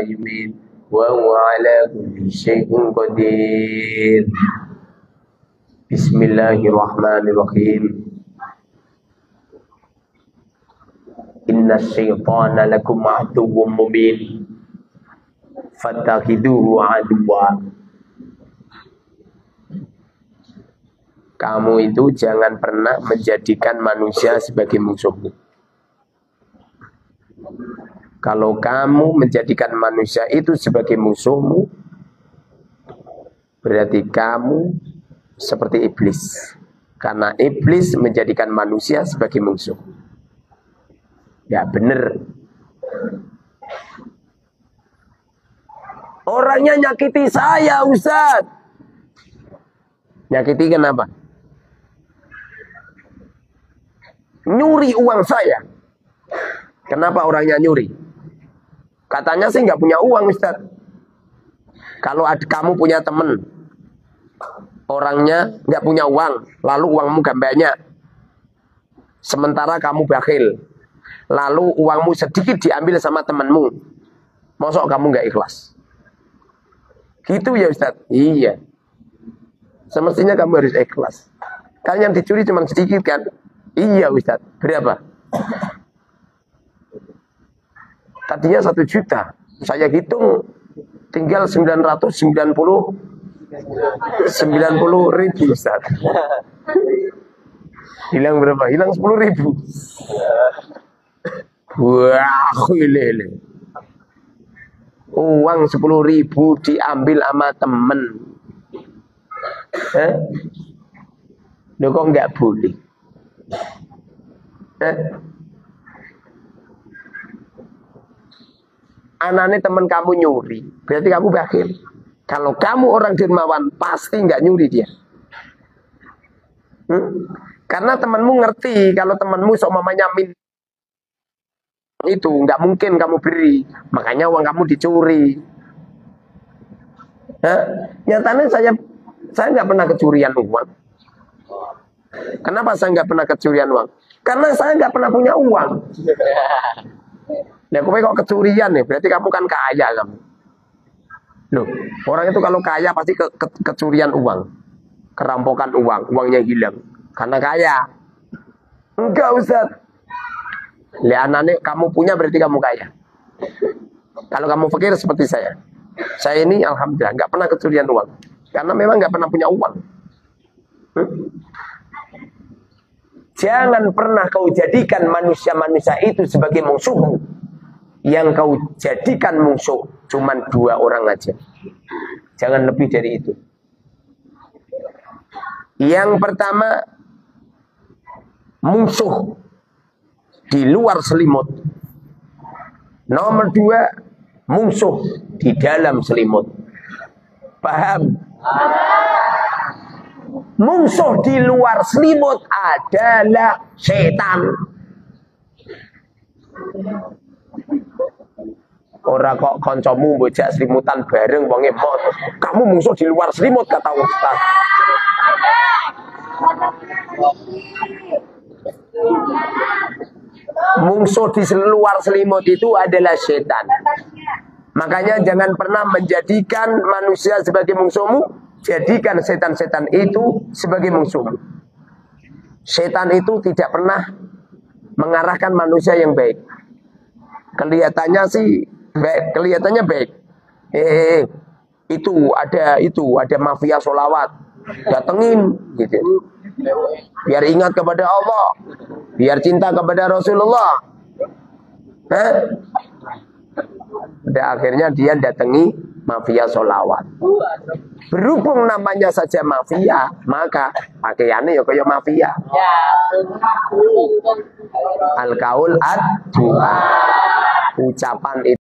wa yumiit wa huwa ala kulli syai'in qadir. Bismillahirrahmanirrahim. Inna syaitana lakum aduwwum mubin fattakhiduhu aduwwa. Kamu itu jangan pernah menjadikan manusia sebagai musuhmu. Kalau kamu menjadikan manusia itu sebagai musuhmu, berarti kamu seperti iblis. Karena iblis menjadikan manusia sebagai musuh. Ya benar. Orangnya nyakiti saya, Ustaz. Nyakiti kenapa? Nyuri uang saya. Kenapa orangnya nyuri? Katanya sih nggak punya uang, Ustaz. Kalau kamu punya teman, orangnya nggak punya uang, lalu uangmu gak banyak. Sementara kamu bakhil, lalu uangmu sedikit diambil sama temanmu. Mosok kamu nggak ikhlas? Gitu ya Ustaz? Iya. Semestinya kamu harus ikhlas. Kan yang dicuri cuma sedikit kan? Iya Ustaz. Berapa? Tadinya 1 juta. Saya hitung tinggal 990 ribu Ustaz. Hilang berapa? Hilang 10 ribu. Wah, lele. Uang 10 ribu diambil sama temen. Loh kok nggak boleh? Anaknya teman kamu nyuri, berarti kamu bakhil. Kalau kamu orang dermawan, pasti nggak nyuri dia. Karena temanmu ngerti, kalau temanmu seumpamanya itu nggak mungkin kamu beri, makanya uang kamu dicuri. Nyatanya saya nggak pernah kecurian uang. Kenapa saya nggak pernah kecurian uang? Karena saya nggak pernah punya uang. Nah, kok kecurian nih? Berarti kamu kan kaya kamu. Loh, orang itu kalau kaya pasti kecurian uang, kerampokan uang, uangnya hilang karena kaya. Enggak Ustaz. Lianane kamu punya berarti kamu kaya. Kalau kamu fakir seperti saya ini alhamdulillah nggak pernah kecurian uang, karena memang nggak pernah punya uang. Jangan pernah kau jadikan manusia-manusia itu sebagai musuhmu. Yang kau jadikan musuh cuman 2 orang aja. Jangan lebih dari itu. Yang pertama, musuh di luar selimut. Nomor 2, musuh di dalam selimut. Paham? Musuh di luar selimut adalah setan. Ora kok kancamu bojak selimutan bareng wonge mot. Kamu musuh di luar selimut kata Ustaz. Musuh di luar selimut itu adalah setan. Makanya jangan pernah menjadikan manusia sebagai musuhmu. Jadikan setan-setan itu sebagai musuhmu. Setan itu tidak pernah mengarahkan manusia yang baik. Kelihatannya sih baik, kelihatannya baik. Itu ada mafia sholawat, datengin gitu. Biar ingat kepada Allah, biar cinta kepada Rasulullah. Pada akhirnya dia datangi mafia sholawat. Berhubung namanya saja mafia, maka pakaiannya ya kayak mafia. Al-qaul ad-du'a. Ucapan itu